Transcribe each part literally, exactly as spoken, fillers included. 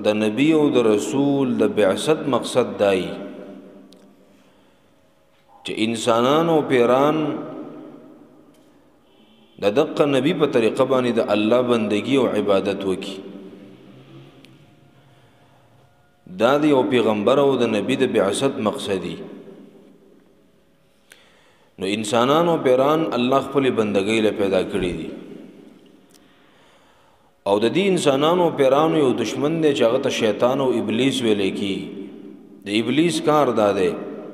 د نبی او د رسول د بعثت مقصد دای چې انسانان او پیران د دقه نبی په طریقه باندې د الله بندگی او عبادت وکي دا دی او پیغمبر او د نبی د بعثت مقصدی نو انسانان او پیران الله خپل بندګۍ له پیدا کړی دي او د دې انسانانو پیرانو یو دشمن دی چې هغه ته شیطان او ابلیس ویل کی د ابلیس کار دا دی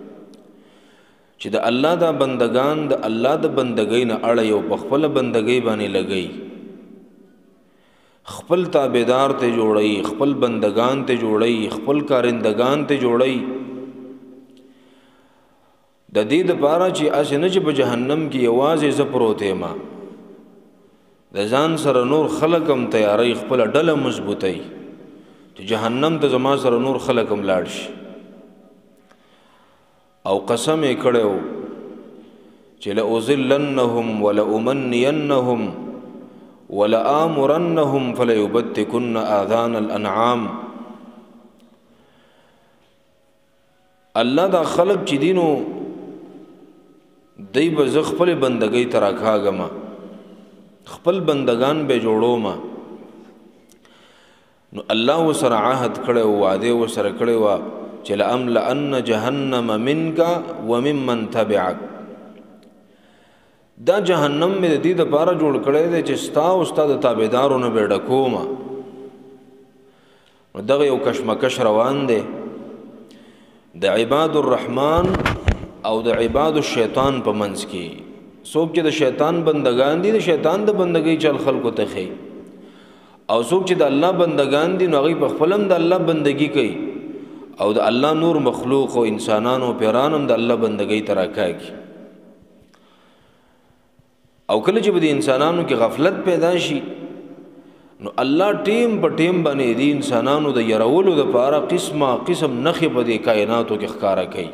چې د الله دا بندگان د الله د بندګۍ نه اړه یو په خپل بندګۍ باندې لګي خپل تابعدار ته جوړي خپل بندگان ته جوړي خپل کارندگان ته جوړي د دې لپاره چې اسنه چې په جهنم کې یوازې زپروته ما د ځان سره نور خلقم تیاری خپل ډله مضبوطی چې جهنم ته زما سره نور خلقم لاړ شي او قسم یې کړو چې لأذلنهم ولأمنينهم ولآمرنهم فليبتكن آذان الأنعام الله دا خلق چې دینو دی به زه خپل بندګۍ ته راکاږم خپل بندگان به جوړو ما نو الله سره عهد کړو وعده وسره کړو چې لأملأن جهنم منك وممن تبعك دا جهنم مې د دې لپاره جوړ کړی دی چې ستا او ستا د تابعدارونو به ډکوم نو دغه یو کشمکش روان دی د عباد الرحمن او د عباد الشیطان په منځ کې څوک چې د شیطان بندگان دي د شیطان د بندګۍ چل خلکو ته خي او څوک چې د الله بندگان دي نو هغه په خپلم د الله بندگی کوي او د الله نور مخلوق او انسانانو پیرانم د الله بندگۍ ترا کوي او کله چې د انسانانو کې غفلت پیدا شي نو الله ټیم په ټیم باندې دي انسانانو د يرولو د پاره قسمه قسم نخې په دې کائناتو کې ښکارا کوي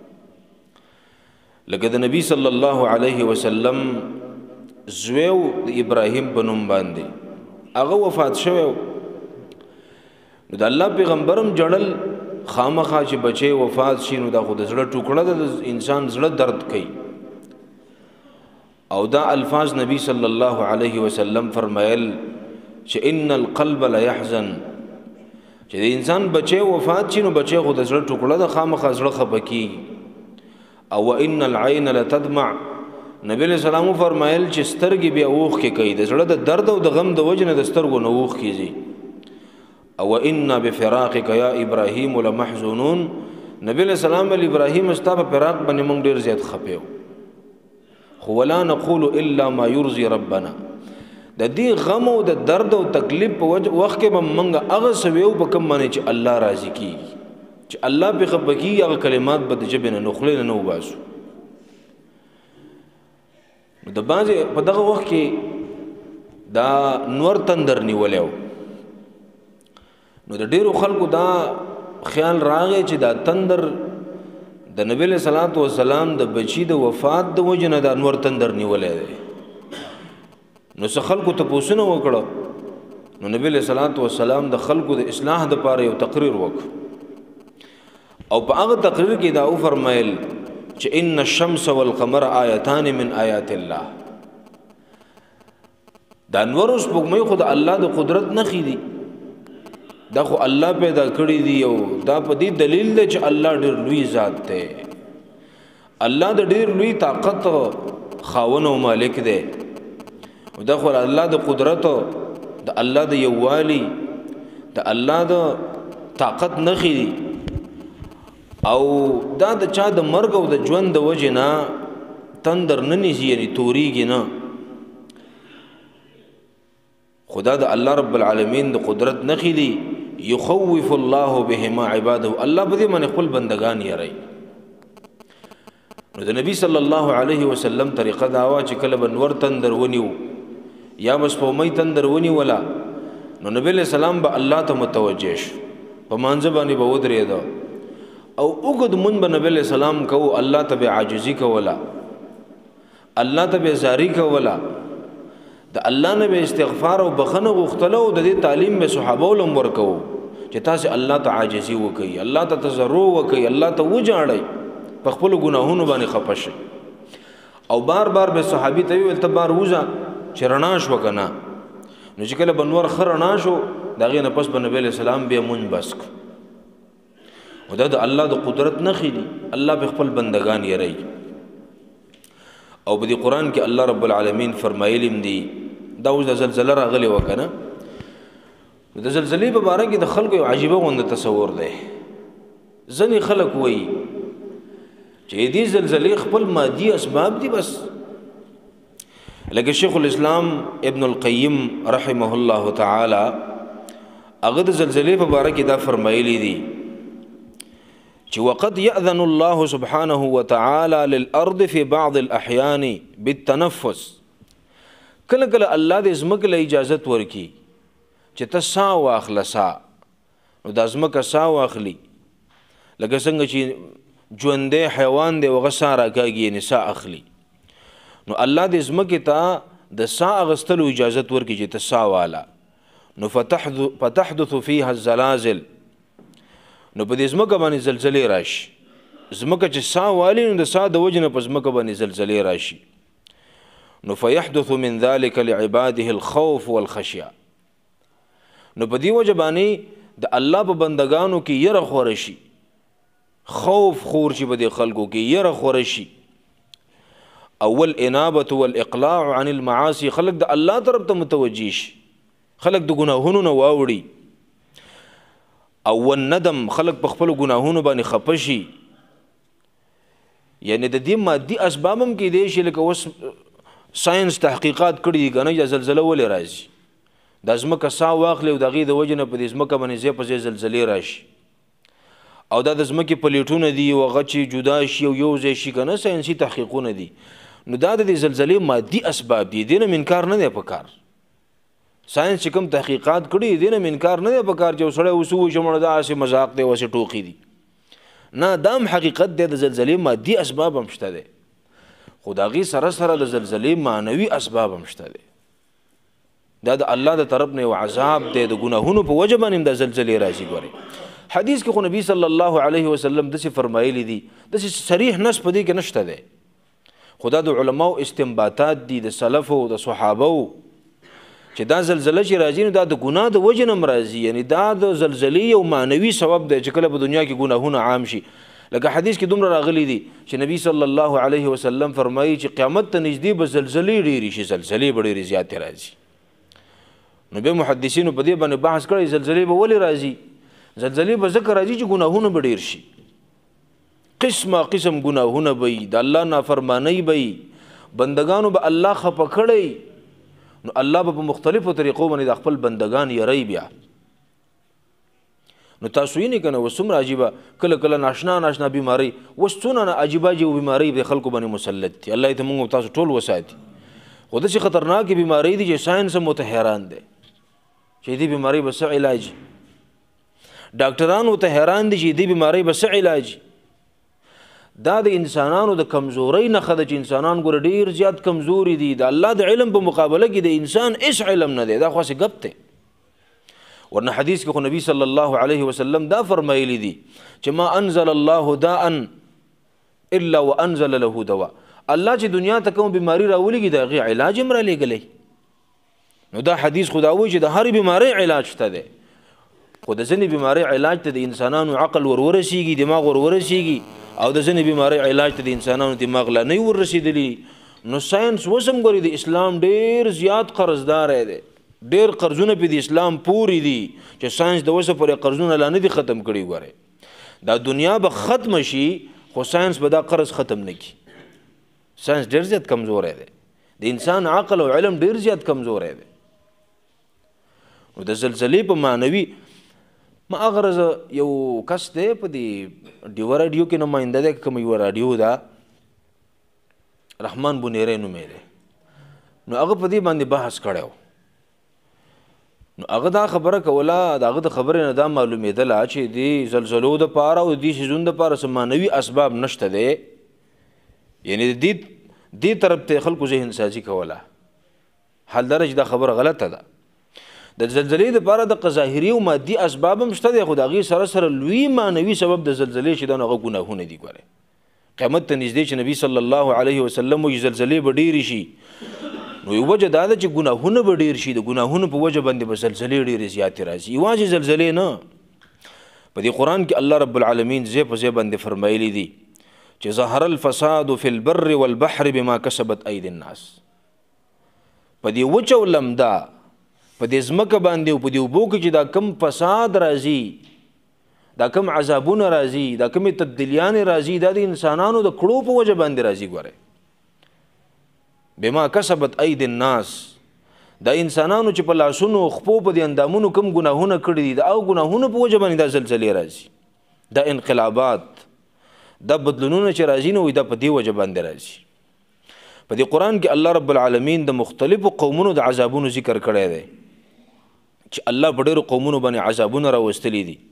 لکه د نبی صلی الله علیه وسلم زویو د ابراهیم په نوم باندې هغه وفات شوی نو د الله پیغمبرم جړل خامخا چې بچي وفات شي نو دا خو د زړه ټوکړه د انسان زړه درد کوي او دا الفاظ نبی صلی الله علیه وسلم فرمایل چې ان القلب لا يحزن چې د انسان بچي وفات شي نو بچي خو د زړه ټوکړه د خامخا زړه خپکی او ان العين لتدمع نبی علیہ السلام فرمایل چې سترګې بیا اوخ کې کوي د زړه د درد او د غم د وجنه د سترګو نه اوخ کیږي او ان بفراقك يا ابراهيم لمحزونون نبی علیہ السلام ول ابراهیم استا په فراق باندې مونږ ډیر زیات خپیو خو ولا نقول الا ما يرضي ربنا د دې غم او د درد او تکلیف په وخت کې مونږ هغه سویو په کوم باندې چې الله راضي کیږي چې الله به خپکی هغه کلمات به د جبه نه نخلین نه وباسو د بازه په دغه وخت کې دا نور تندر نیولیو نو د ډیرو خلکو دا خیال راغی چې دا تندر د نبی له صلوات و سلام د بچی د وفات د وجنه د نور تندر نیولې دی نو څه خلکو ته پوښتنه وکړه نو نبی له صلوات و سلام د خلکو د اصلاح د لپاره یو تقریر وکړ او په هغه تقریر کې دا او فرمایل چې ان الشمس والقمر آیتان من آیات الله دا نور اوس پګمې خو د الله د قدرت نه خېدي دا خو الله پیدا کړی دی او دا په دې دلیل دی چې الله ډېر لوی ذات دی الله د ډېر لوی طاقت خاون او مالک دی او دا خو الله د قدرت د الله د یووالي د الله د طاقت نه خېدي او دا د چا د مرګ او د ژوند د وجه نه تندر نه نشي یعنی توریږي نه خدا د الله رب العالمین د قدرت نه خېدي يخوف الله بهما عباده الله بده من خپل بندگان یری نو د نبی صلی الله علیه وسلم طریقه دا وا چې کله بنور تندر ونیو یا مسپومی تندر ونی ولا نو نبی له سلام به الله ته متوجه ش په مانځ باندې به ودرېدا او وګد مون به نبی له سلام کو الله ته عاجزی کولا الله ته زاری کولا د الله نه به استغفار او بخنه غختلو د دې تعلیم به صحابه ولوم ورکو چې تاسو الله ته عاجزي وکړئ، الله ته تضرع وکړئ، الله ته وجاړئ، په خپل ګناهونو باندې خفه شئ. او بار بار به صحابي ته ویل ته بار وځه چې رڼا شو کنه. نو چې کله بنور خر رڼا شو د هغې نه پس به نبی علیه السلام بیا مونځ بس کړو. او دا د الله د قدرت نښې دي، الله به خپل بندگان یری. او په دې قرآن کې الله رب العالمین فرمایلی دي دا اوس د زلزله راغلی وه که نه، د زلزلې په باره کې د خلکو یو عجیبه غونده تصور دی. ځینې خلک وایي چې دې زلزلې خپل مادي اسباب دي بس، لکه شیخ الاسلام ابن القیم رحمه الله تعالی هغه د زلزلې په باره کې دا فرمایلی دي چې وقد يأذن الله سبحانه وتعالى للأرض في بعض الأحيان بالتنفس. کله کله الله د ځمکې له اجازت ورکي چې ته ساه واخله، ساه نو د ځمکه ساه واخلي، لکه څنګه چې ژوندی حیوان دی هغه ساه راکاږي یعنې ساه اخلي. نو الله د ځمکې ته د ساه اخیستلو اجازت ورکړي چې ته ساه واله. نو فتحدث فيها الزلازل، نو په دې ځمکه باندې زلزلې راشي. ځمکه چې ساه والي نو د ساه د وجې نه په ځمکه باندې زلزلې راشي. نو فيحدث من ذلك لعباده الخوف والخشيه، نو په دې وجه باندې د الله په بندگانو کې یره خوره شي، خوف خور شي په دې خلکو کې، یره خوره شي. اول انابه والاقلاع عن المعاصي، خلق د الله طرف ته متوجه شي، خلق د ګناهونو نه واوړي. او الندم، خلق په خپل ګناهونو باندې خفه شي. یعنی د دې مادي اسباب هم کې دی شي، لکه اوس ساينس تحقیقات کړي دي که نه چې زلزله ولې راځي. د ځمکه ساه واخلي او د هغې د وجې نه په دې ځمکه باندې ځای په ځای زلزلې راشي. او دا د ځمکې پلیټونه دي او هغه چې جدا شي او یو ځای شي که نه، ساینسي تحقیقونه دي. نو دا د دې زلزلې مادي اسباب دي، دې نه انکار نه دی پکار. ساینس چې کوم تحقیقات کړي دې نه انکار نه دی پکار چې یو سړی اوس ووایي چې مړه دا هسې مذاق دی، هسې ټوقې دي. نه، دا هم حقیقت دی، د زلزلې مادي اسباب هم شته دی، خو د هغې سره سره د زلزلې معنوي اسباب هم شته دی. دا د الله د طرف نه یو عذاب دی، د ګناهونو په وجه باندې هم دا زلزلې راځي. ګورئ حدیث کې خو نبی صلی الله علیه وسلم داسې فرمایلی دي، داسې صریح نص په دې کې نشته دی، خو دا د علماو استنباطات دي، د سلفو د صحابو، چې دا زلزله چې راځي نو دا د ګناه د وجې نه هم راځي. یعنی دا د زلزلې یو معنوي سبب دی چې کله په دنیا کې ګناهونه عام شي. لکه حدیث کې دومره راغلی دي چې نبی صلی الله علیه وسلم فرمایي چې قیامت ته نږدې به زلزلې ډېرې شي، زلزلې به ډېرې زیاتې راځي. نو بیا محدثینو په دې باندې بحث کړی زلزلې به ولې راځي. زلزلې به ځکه راځي چې ګناهونه به ډېر شي، قسمه قسم ګناهونه به وي، د الله نافرمانۍ به وي، بندگانو به الله خفه کړی. نو الله به په مختلفو طریقو باندې د خپل بندگان یری بیا. نو تاسو یې نه کنه اوس څومره عجیبه کله کله ناشنا ناشنا بیماری، اوس څونه عجیبه عجیبه بیماری د خلکو باندې مسلط دي. الله دې موږ تاسو ټول وساتي. خو داسې خطرناکې بیماری دي چې ساینس هم ورته حیران دی چې دې بیماری به څه علاج، ډاکټران ورته حیران دي چې دې بیماری به څه علاج. دا د انسانانو د کمزورۍ نښه ده چې انسانان ګوره ډېر زیات کمزوري دي. د الله د علم په مقابله کې د انسان هېڅ علم نه دی، دا خو هسې ګپ دی. ورنه حدیث کې خو نبي صلی الله علیه وسلم دا فرمایلی دي چې ما انزل الله داء الا وانزل له دواء. الله چې دنیا ته کوم بیماری راولېږي د هغې علاج هم رالیږلی. نو دا حدیث خو دا وایي چې د هرې بیمارۍ علاج شته دی، خو د ځینې بیمارۍ علاج ته د انسانانو عقل ور ورسېږي، دماغ ور ورسېږي، او د ځینې بیمارۍ علاج ته د انسانانو دماغ لا نه ور رسېدلي. نو ساینس اوس هم ګوري د اسلام ډېر زیات قرضداری دی، ډېر قرضونه پې د اسلام پورې دي چې ساینس د اوسه پورې قرضونه لا نه دي ختم کړي. ګورئ دا دنیا به ختمه شي خو ساینس به دا قرض ختم نه کړي. ساینس ډېر زیات کمزوری دی، د انسان عقل او علم ډېر زیات کمزوری دی. نو د زلزلې په معنوي ما اغرض یو کس دی په دې ډیوه راډیو کې نماینده دی، کوم یوه راډیو ده رحمان بونیری نومی دی. نو هغه په دې باندې بحث کړی و. نو هغه دا خبره کوله، د هغه د خبرې نه دا معلومېدله چې دې زلزلو دپاره او دې سیزونو دپاره څه معنوي اسباب نشته دی. یعنې دې دې طرف ته خلکو ذهن سازي کوله. حال دا چې دا خبره غلطه ده. د زلزلې دپاره د ظاهري او مادي اسباب هم شته دی، خو د هغې سره سره لوی معنوي سبب د زلزلې چې دا نو هغه ګناهونه دي. ګورئ قیامت ته نږدې چې نبي صلی الله علیه وسلم وایي زلزلې به ډېرې شي، نو یو وجه دا ده چې ګناهونه به ډېر شي، د ګناهونو په وجه باندې به زلزلې ډېرې زیاتې راځي. یوازې زلزلې نه، په دې قرآن کې الله رب العالمین ځای په ځای باندې فرمایلی دي چې ظهر الفساد فی البر والبحر بما کسبت ایدی الناس. په دې وچه او لمده په دې ځمکه باندې او په دې اوبو کې چې دا کم فساد راځي، دا کم عذابونه راځي، دا کمې تبدیلیانې راځي، دا د انسانانو د کړو په وجه باندې راځي. ګورئ بما کسبت ایدی الناس، دا انسانانو چې په لاسونو خپو په دې اندامونو کم ګناهونه کړي دي، دا او ګناهونه په وجه باندې دا زلزلې راځي، دا انقلابات، دا بدلونونه چې راځي نو دا په دې وجه باندې راځي. په دې قرآن کې الله رب العالمین د مختلفو قومونو د عذابونو ذکر کړی دی چې الله په ډېرو قومونو باندې عذابونه راوستلي دي.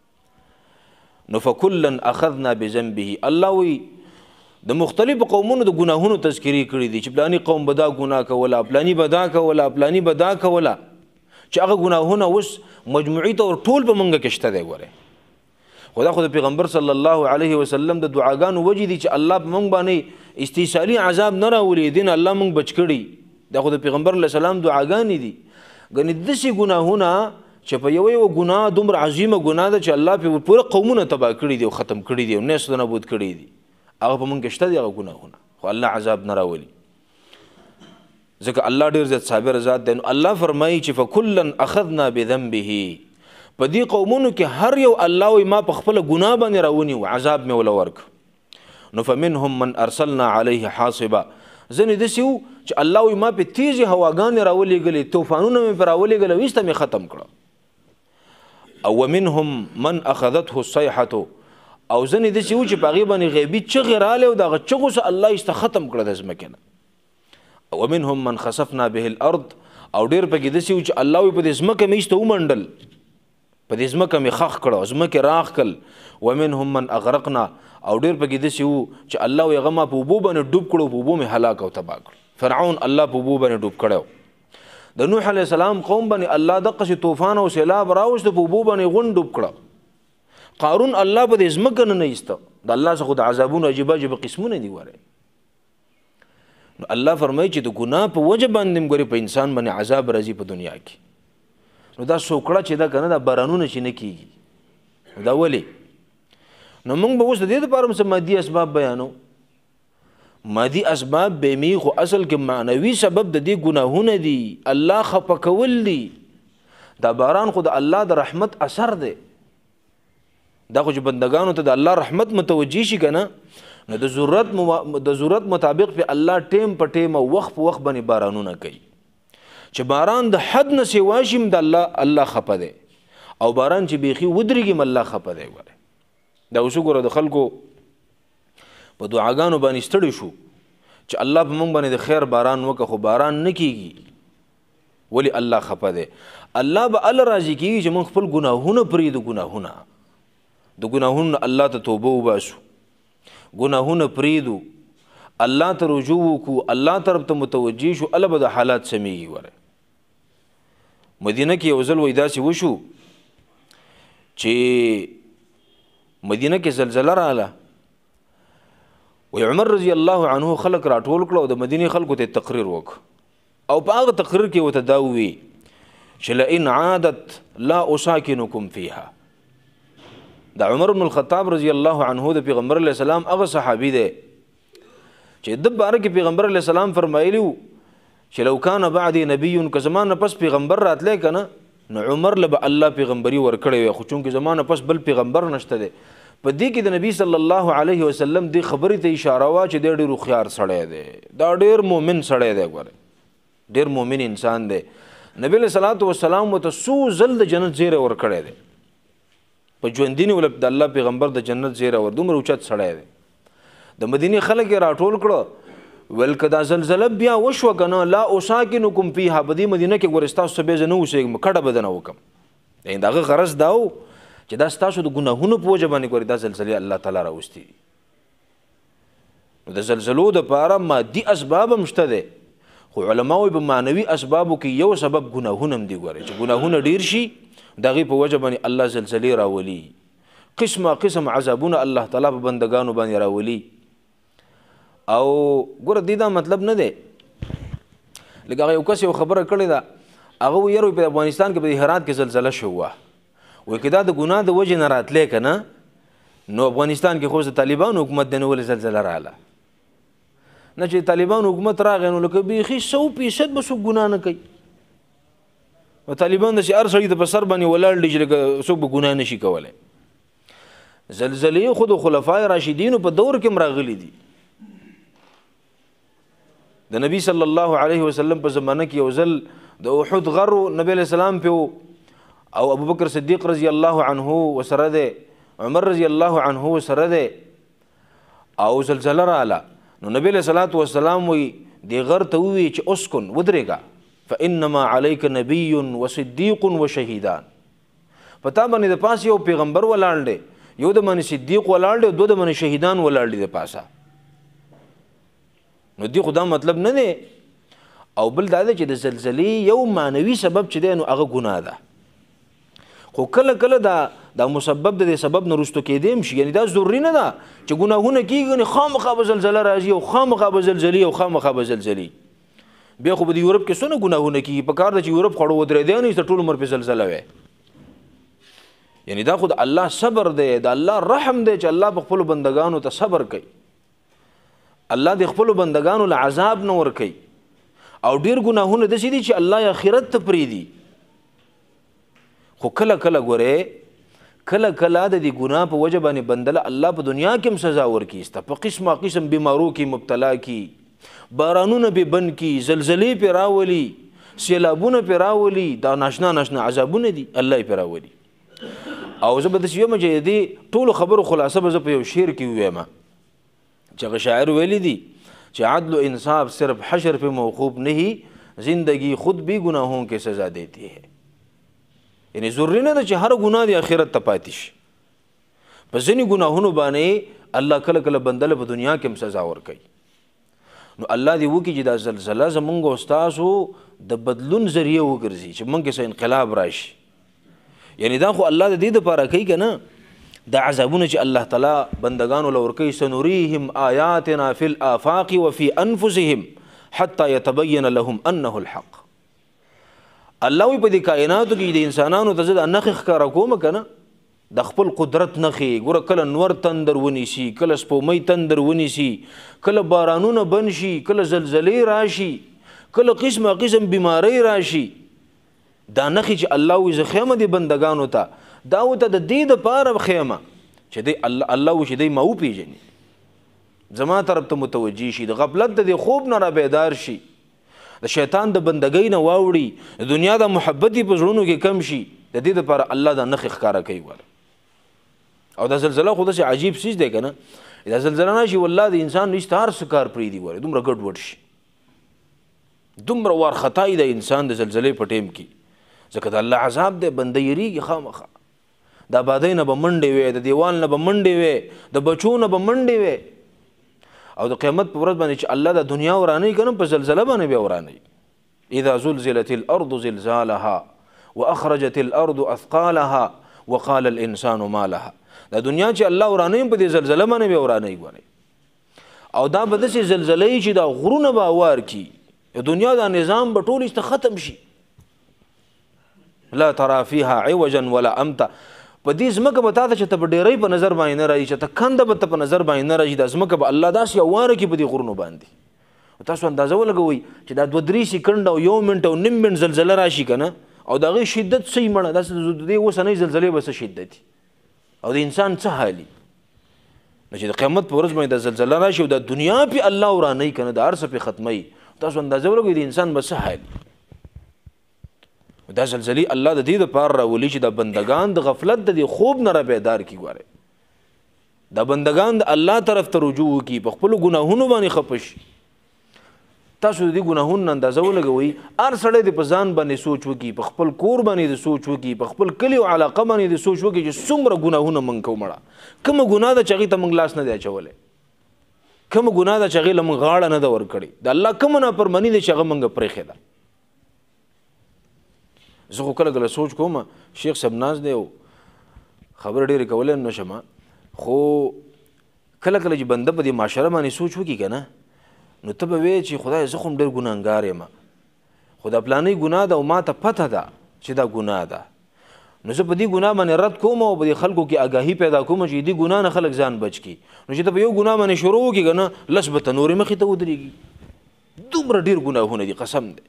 نو فکلا اخذنا بذنبه، الله وی د مختلفو قومونو د ګناهونو تذکرې کړي دي چې پلاني قوم به دا ګناه کوله، پلاني به دا کوله، پلاني به دا کوله، چې هغه ګناهونه اوس مجموعي طور ټول په موږ کې شته دی. ګورئ خدا خو د پیغمبر صلی الله علیه وسلم د دعاګانو وجې دي چې الله په موږ باندې استیصالي عذاب نه راولي، دین الله موږ بچ کړي. دا خو د پیغمبر علیه السلام دعاګانې دي. ګنې داسې ګناهونه چې په یو یو ګناه دومره عظیمه ګناه ده چې الله پرې پوره قومونه تباه کړي دي او ختم کړي دي او نیست و نابود کړي دي، هغه په موږ کې شته دي هغه ګناهونه، خو الله عذاب نه راولي ځکه الله ډېر زیات صابر ذات دی. نو الله فرمایي چې فکلا اخذنا بذنبه، په دې قومونو کې هر یو الله وایي ما په خپله ګناه باندې راونیو، عذاب مې وله ورکړ. نو فمنهم من ارسلنا علیه حاصبا، ځینې داسې وو چې الله وایي ما پې تیزې هواګانې راولېږلې، طوفانونه مې پرې راولېږل او ایسته مې ختم کړه. او ومنهم من اخذته الصیحة، او ځینې داسې وو چې په هغې باندې غیبي چغې راغلې او د هغه چغو سه الله ایسته ختم کړه د ځمکې نه. او ومنهم من خسفنا به الارض، او ډېر پکې داسې وو چې الله وایي په دې ځمکه مې ایسته ومنډل، په دې ځمکه مې خښ کړه، ځمکې راخ کړل. ومنهم من اغرقنا، او ډېر پکې داسې وو چې الله وایي هغه ما په اوبو باندې ډوب کړو، په اوبو مې هلاک او تباه کړو. فرعون الله په اوبو باندې ډوب کړی. د نوح علیه السلام قوم باندې الله دقسې طوفان او سیلاب راوسته، په اوبو باندې غونډ ډوب کړه. قارون الله په دې ځمکه نه نه ایسته، د الله څخه د عذابونو عجیبه عجیبه قسمونه دي. ګورئ نو الله فرمایي چې د ګناه په وجه باندې هم ګورې په انسان باندې عذاب راځي په دنیا کې. نو دا سوکړه چې ده که نه دا بارانونه چې نه کېږي، دا ولې؟ نو موږ به اوس د دې دپاره هم څه مادي اسباب بیانو. مادي اسباب بیمي خو اصل کې معنوي سبب د دې ګناهونه دي، الله خفه کول دي. دا باران خو د الله د رحمت اثر دی، دا خو چې بندګانو ته د الله رحمت متوجه شي که نه، نو د ضرورت د ضرورت مطابق په الله ټیم په ټیم او وخت په وخت باندې بارانونه کوي. چې باران د حد نه سوا شي د الله الله خفه دی، او باران چې بیخي ودرېږي الله خفه دی. ګوره دا اوس وګوره د خلکو په دعاګانو باندې ستړي شو چې الله په موږ باندې د خیر باران وکړه، خو باران نه کېږي. ولې الله خفه دی؟ الله به الله راضي کېږي چې موږ خپل ګناهونه پرېږدو، ګناهونه د ګناهونو الله ته توبه وباسو، ګناهونه پرېږدو، الله ته رجوع وکړو، الله طرف ته متوجه شو، الله به د حالات سمیږي. ګوره مدینه کې یو ځل وایي داسې وشو چې مدینه کې زلزله راغله، وی عمر رضی الله عنه خلق راټول کړه او د مدینې خلکو ته تقریر وکړ، او په هغه تقریر کې ورته دا ووی چې لئن عادت لا اساکنکم فیها. دا عمر بن الخطاب رضی الله عنه د پیغمبر علیه السلام هغه صحابي دی چې د باره کې پیغمبر علیه السلام فرمایلی و چې لو کان بعدی نبی که زما نه پس پیغمبر راتلی که نه، نو عمر له به الله پیغمبري ورکړی وی، خو چونکې زما نه پس بل پیغمبر نشته دی. په دې کې د نبی صلی الله علیه وسلم دې خبرې ته اشاره وه چې دی ډېر هوښیار سړی دی، دا ډېر مؤمن سړی دی. ګوره ډېر مؤمن انسان دی. نبی علیه صلات وسلام ورته څو ځل د جنت زیری ورکړی دی، په ژوندي نیولی د الله پیغمبر د جنت زیری ور، دومره اوچت سړی دی. د مدینې خلک یې راټول کړه، ویل که دا زلزله بیا وشوه که نه، لا اساکنکم فیها، په دې مدینه کې ګوره ستاسو څه بیا زه نه اوسېږم، کډه به نه وکړم. یعنې د هغه غرض دا و چې دا ستاسو د ګناهونو په وجه باندې ګورې دا زلزلې الله تعالی راوستي دي. نو د زلزلو دپاره مادي اسباب هم شته دی، خو علما وایي په معنوي اسبابو کې یو سبب ګناهونه هم دي. ګورئ چې ګناهونه ډیر شي د هغې په وجه باندې الله زلزلې راولي، قسمه قسم عذابونه الله تعالی په بندګانو باندې راولي. او ګوره دې دا مطلب نه دی لکه هغه یو کس یو خبره کړې ده، هغه وایي یاره په افغانستان کې په هرات کې زلزله شوه، وایي که دا د ګناه د وجې نه راتلی که نه نو افغانستان کې خو د طالبانو حکومت دی نو ولې زلزله راغله. نه چې طالبانو حکومت راغی نو لکه بیخي سو فیصد به څوک ګناه نه کوي. و طالبان داسې هر سړي ته په سر باندې ولاړ دي چې لکه څوک به ګناه نشي کولی. زلزلې خو د خلفای راشدینو په دور کې هم راغلي دي. د نبی صلی الله علیه وسلم په زمانه کې یو ځل د احد غر نبی علیه السلام په او ابوبکر صدیق رضی الله عنه وسره دی، عمر رضی الله عنه وسره دی، او زلزله رااله نو نبی علیه الصلاة والسلام وی دې غر ته ووایي چې اسکن ودرېږه فانما علیک نبی وصدیق وشهیدان. په تا باندې د پاس یو پیغمبر ولاړ دی، یو د باندې صدیق ولاړ دی، دو د باندې شهیدان ولاړ دي د پاسه. نو دی خو دا مطلب نه دی. او بل دا دی چې د زلزلې یو معنوي سبب چې دی نو هغه ګناه ده. خو کله کله دا دا مسبب د دې سبب نه رسټو کېدیم شي، یعنی دا ضروري نه ده چې ګناهونه کېږي نو خامخا به زلزله راځي او خامخا به زلزلې او خامخا به زلزلې. بیا خو به د یورپ کې څونه ګناهونه کېږي، په کار ده چې یورپ خړو ودرېدی نه چې ټول عمر پې زلزله وی. یعنی دا خو د الله صبر دی، د الله رحم دی چې الله په خپلو بندګانو ته صبر کوي. الله د خپلو بندګانو له عذاب نه ورکوي. او ډېر ګناهونه داسې دي چې الله یې آخرت ته پرېږدي. خو کله کله ګورې کله کله د دې ګناه په وجه باندې بندله الله په دنیا کې هم سزا ورکړي، ستا په قسمه قسم بیمارو کې مبتلا کی، بارانونه پې بند کی، زلزلې پې راولي، سیلابونه پې راولي، دا ناشنا ناشنا عذابونه دي الله یې پې راولي. او زه به داسې وایم چې د دې ټولو خبرو خلاصه به زه په یو شعر کې ووایم چې هغه شاعر ویلی دي چې عدل و انصاف صرف حشر پہ موقوف نہیں، زندگی خود بھی گناہوں کے سزا دیتی ہے. یعنی ضروري نه ده چې هر ګناه د آخرت ته پاتې شي. په ځینې ګناهونو باندې الله کله کله بندله په دنیا کې هم سزا ورکوي. نو الله دې وکړي چې دا زلزله زمونږ او ستاسو د بدلون ذریعه وګرځي چې موږ کې څه انقلاب راشي. یعنی دا خو الله د دې دپاره کوي که نه، دا عذابونه چې الله تعالی بندگانو له ورکوي سنریهم آیاتنا فی الآفاق وفی انفسهم حتی یتبین لهم انه الحق. الله وی په دې کائناتو کې د انسانانو ته زه دا نښې ښکاره کوم که نه، د خپل قدرت نښې. ګوره کله نور تندر ونیسي، کله سپومۍ تندر ونیسي، کله بارانونه بند شي، کله زلزلې راشي، کله قسمه قسم بیماری راشي. دا نښې چې الله وی زه خیمه دې بندګانو ته، دا ورته د دې دپاره خیمه چې دی الله وی چې دی ما وپېژني، زما طرف ته متوجه شي، د غفلت د دې خوب نه را بیدار شي، د شیطان د بندګۍ نه واوړي، د دنیا د محبت په زړونو کې کم شي. د دې دپاره الله دا نښې ښکاره کوي. وله او دا زلزله خو داسې عجیب څیز دی که نه، دا زلزله راشي والله د انسان نشته هر څه کار پرېږدي. وله دومره ګډوډ شي، دومره وارخطایي د انسان د زلزلې په ټیم کې، ځکه د الله عذاب دی، بنده یېرېږي خامخا. د آبادۍ نه به منډې وې، د دیوال نه به منډې وې، د بچو نه به منډې وې. او د قیامت په ورځ باندې چې الله د دنیا ورانوي که نه، په زلزله باندې بیا ورانوي. اذا زلزلت الارض زلزالها واخرجت الارض اثقالها وقال الانسان ما لها. دا دنیا چې الله ورانوي په دې زلزله باندې بیا ورانوي. ګورئ او دا به داسې زلزله وي چې دا غرونه به اوار کي، د دنیا دا نظام به ټول ایسته ختم شي. لا ترى فيها عوجا ولا امتا. په دې ځمکه به تا ته چې ته په ډیرۍ په نظر باندې نه راځي، چې ته کنده به ته په نظر باندې نه راځي، دا ځمکه به الله داسې اواره کړي په دې غرونو باندې. تاسو اندازه ولګوئ چې دا دوه درې سیکنډ او یو منټ او نیم منټ زلزله راشي که نه، او د هغې شدت څه مړه، داسې د دې اوسنۍ زلزلې به څه شدت او د انسان څه حالي. نو چې د قیامت په ورځ باندې دا زلزله راشي او دا دنیا پې الله ورانوي که نه، د هر څه پې ختموي، تاسو اندازه ولګوئ د انسان به څه حالي. دا زلزلې الله د دې دپاره راولي چې دا بندگان د غفلت د دې خوب نه را بیدار کړي. ګورئ دا بندگان د الله طرف ته رجوع وکړي، په خپلو ګناهونو باندې خفه شي. تاسو د دې ګناهونو اندازه ولګوئ، هر سړی د په ځان باندې سوچ وکړي، په خپل کور باندې د سوچ وکړي، په خپل کلي او علاقه باندې د سوچ وکړي چې څومره ګناهونه موږ کوو. مړه کومه ګناه ده چې هغې ته موږ لاس نه دی اچولی. کوم ګناه ده چې هغې له موږ غاړه نه ده ورکړې د الله کومه نافرماني ده چې هغه موږ پرېښې ده. زه خو کله کله سوچ کوم شیخ صاحب ناز دی او خبرې ډېرې کولی نه شم، خو کله کله چې بنده په دې معاشره باندې سوچ وکړي که نه نو ته به وایې چې خدای زه خو هم ډېر ګناهګار یم، خو دا پلانۍ ګناه ده او ما ته پته ده چې دا ګناه ده، نو زه په دې ګناه باندې رد کوم او په دې خلکو کې آګاهي پیدا کوم چې دې ګناه نه خلک ځان بچ کړي. نو چې ته په یو ګناه باندې شروع وکړي که نه لس به ته نورې مخې ته ودرېږي. دومره ډېر ګناهونه دي قسم دی.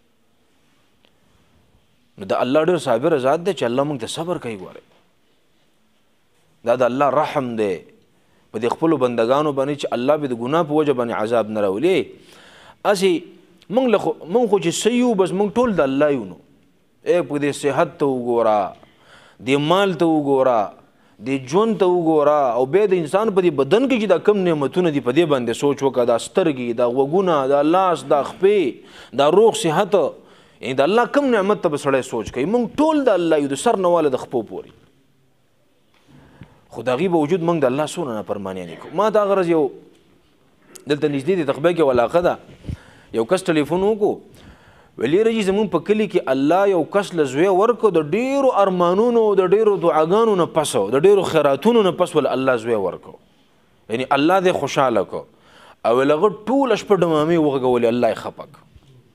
نو د الله ډېر صابره ذات دی چې الله موږ ته صبر کوي. ګورئ دا د الله رحم دی په دې خپلو بندګانو باندې چې الله به د ګناه په وجه باندې عذاب نه راولي. هسې موږ له موږ خو چې څه یو بس موږ ټول د الله یو نو ای په دې صحت ته وګوره، دې مال ته وګوره، دې ژوند ته وګوره، او بیا د انسان په دې بدن کې چې دا کم نعمتونه دي په دې باندې سوچ وکړه، دا سترګې، دا غوږونه، دا لاس، دا خپې، دا روغ صحت، یعنې د الله کم نعمت ته به سړی سوچ کوي. موږ ټول د الله یو د سر نه واله د خپو پورې، خو د هغې باوجود موږ د الله څونه نافرمانیانې کوو. ما دا غرض یو دلته نږدې د تخبې کې علاقه ده یو کس ټلیفون وکړو ویل یې رجي زمونږ په کلي کې الله یو کس له زوی ورکړو د ډېرو ارمانونو د ډېرو دعاګانو نه پس د ډېرو خیراتونو نه پس ول الله زوی ورکړو، یعنې الله دې خوشحاله کړو او ویل هغه ټوله شپه ډمامې وغږولې الله یې خفه کړ.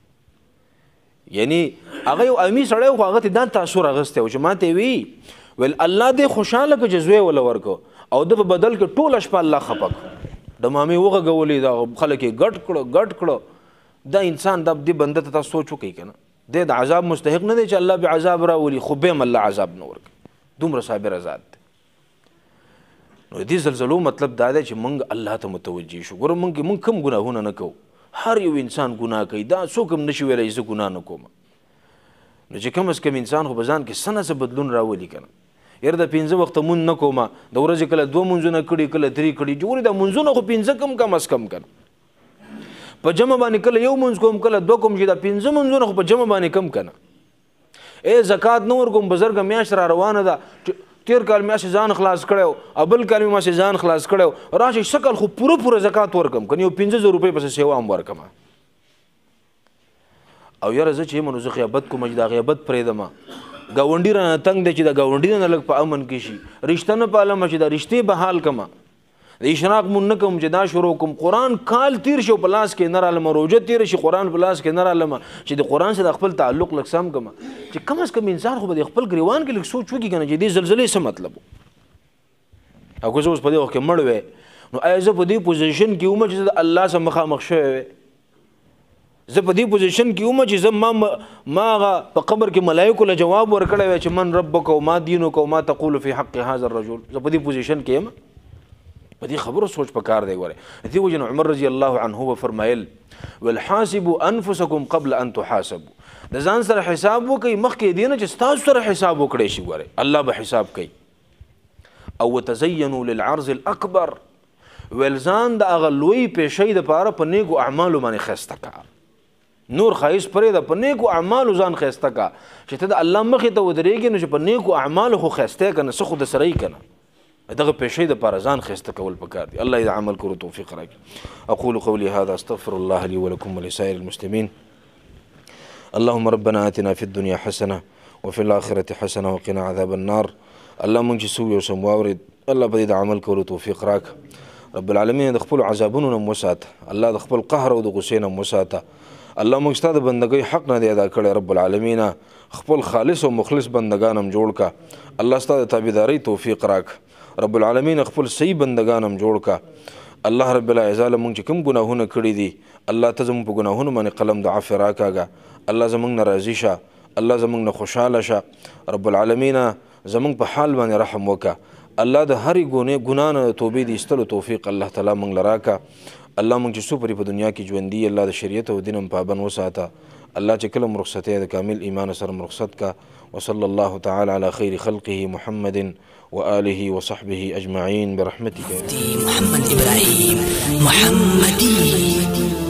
یعنې هغه یو امي سړی خو هغه ته دا تاثر اخیستی و چې ما ته وی ویل الله دې خوشحاله کړو چې زوی وله ورکړو او ده په بدل کې ټوله شپه الله خفه کړو، ډمامې وغږولې، دا خلک یې ګډ کړو ګډ کړو. دا انسان دا دې بنده ته تاسو سوچ وکړئ که نه دی د عذاب مستحق نه دی چې الله به عذاب راولي، خو بیا هم الله عذاب نه ورکوي. دومره صابره ذات دی. نو د دې زلزلو مطلب دا دی چې موږ الله ته متوجه شو. ګوره موږ موږ کوم ګناهونه نه کوو، هر یو انسان ګناه کوي، دا څوک هم نشي ویلی زه ګناه نه کوم. نو چې کم از کم انسان خو په ځان کې څه نه څه بدلون راولي که نه. یاره د پنځه وخته مونځ نه کومه، د ورځې کله دوه مونځونه کړي کله درې کړي، ګورې دا مونځونه خو پنځه کم کم از کم که نه په جمع باندې کله یو مونځ کوم کله دوه کوم، چې دا پنځه مونځونه خو په جمع باندې کم که نه. ای زکات نه ورکوم، بزرګه میاشت را روانه ده، تیر کال مې هسې ځان خلاص کړی و او بل کال مې هسې ځان خلاص کړی و، راشي څه کال خو پوره پوره زکات ورکم که نه یو پنځه زره روپۍ پسې سیوا هم ورکم. او یاره زه چې یم نو زه غیابت کوم چې دا غیابت پرېږدمه، ګاونډي رانه تنګ دی چې د ګاونډي نه لږ په امن کې شي، رشته نه پالمه چې دا رشتې به حال کمه، د اشراق مون نه کوم چې دا شروع کوم، قرآن کال تیر شي په لاس کې نه رالمه، روژه تیر شي قرآن په لاس کې نه رالمه چې د قرآن سره خپل تعلق لږ سم کمه، چې کم از کم انسان خو به د خپل ګریوان کې لږ سوچ وکړي که نه چې دې زلزلې څه مطلب و. او که زه اوس په دې وخت کې مړ وی نو آیا زه په دې پوزیشن کې وم چې زه د الله سره مخامخ شوی وی؟ زه په دې پوزیشن کې وم چې زه ما ما هغه په قبر کې ملایکو له جواب ورکړی وی چې من ربک او ما دینک او ما تقول فی حق هذا الرجل، زه په دې پوزیشن کې یم. په دې خبرو سوچ پکار دی. ګوره دې وجه نه عمر رضی الله عنه وفرمایل والحاسبوا انفسکم قبل ان تحاسبوا، د ځان سره حساب وکئ مخکې دې نه چې ستاسو سره حساب وکړی شي. ګوره الله به حساب کوي. او وتزینوا للعرض الاکبر، ویل ځان د هغه لوی پیشۍ دپاره په نیکو اعمالو باندې ښایسته کړه، نور ښایست پرېږده، په نیکو اعمالو ځان ښایسته کړه چې ته د الله مخې ته ودرېږې نو چې په نیکو اعمالو خو ښایسته که نه څه خو د سره یي که نه، دغه پیشۍ دپاره ځان ښایسته کول پکار دي. الله دې عمل کولو توفیق راکړي. اقول قولي هذا استغفر الله لي ولكم ولسائر المسلمين. اللهم ربنا آتنا في الدنيا حسنة وفي الآخرة حسنة وقنا عذاب النار. الله مونږ چې سوي او سم واورېد الله به دې د عمل کولو توفیق راکړه. رب العالمین د خپلو عذابونو نه م وساته، الله د خپل قهر او د غصې نه م وساته. الله موږ ستا د بندګۍ حق نه دی ادا کړی. رب العالمین خپل خالص او مخلص بندګان هم جوړ کړه. الله ستا د تابعدارۍ توفیق راکړه. رب العالمین خپل صحیح بندگان هم جوړ کا. الله رب العزت مونږ چې کوم ګناهونه کړي دي الله ته زموږ په ګناهونو باندې قلم د عفو راکاږه. الله زموږ نه راضي شه، الله زموږ نه خوشحاله شه. رب العالمین زموږ په حال باندې رحم وکړه. الله د هرې ګناه نه توبې د ایستلو توفیق الله تعالی مونږ له راکړه. الله مونږ چې څو پرې په دنیا کې ژوندي الله د شریعت او دین هم پابند وساته. الله چې کله مرخصتۍ د کامل ایمان سره مرخصت کا. وصلى الله تعالى على خير خلقه محمد وآله وصحبه أجمعين برحمتك. محمد إبراهيم محمدي.